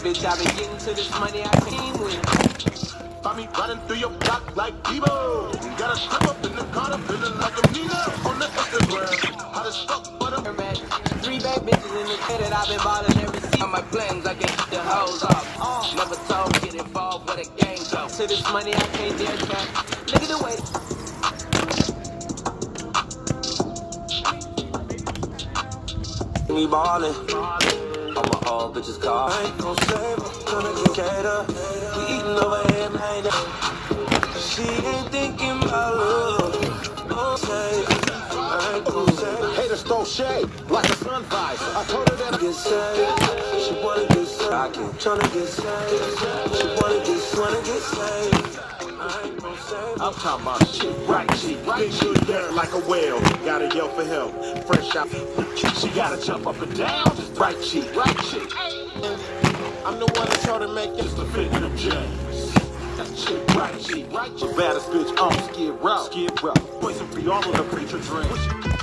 bitch, I been getting to this money I came with. Find me riding through your block like Debo. You gotta step up in the corner, feeling like a Nina on the Instagram. How the fuck for the 3 bad bitches in the bed that I've been ballin' every season. On my plans, I can hit the hoes off. Never told, get involved with a gang go. To this money, I can't dare track. Look at the way. Me ballin', all my old bitches call. I ain't gon' save her, gonna get cater. We eatin' over here, man. She ain't thinking about love. I ain't gon' save her. haters throw shade like a sun visor. I told her that I Get saved, she wanna get saved. I keep tryna get saved. She wanna get saved. I ain't gon' save her. I'm talking about shit, right cheek, big good dirt like a whale. Gotta yell for help, fresh out. She gotta jump up and down, right cheek, right cheek. I'm the one that told her make this the fit of James. Shit, right cheek, right cheek. Baddest bitch on Skid Row. Skid Row. Poison free all of the preacher dreams.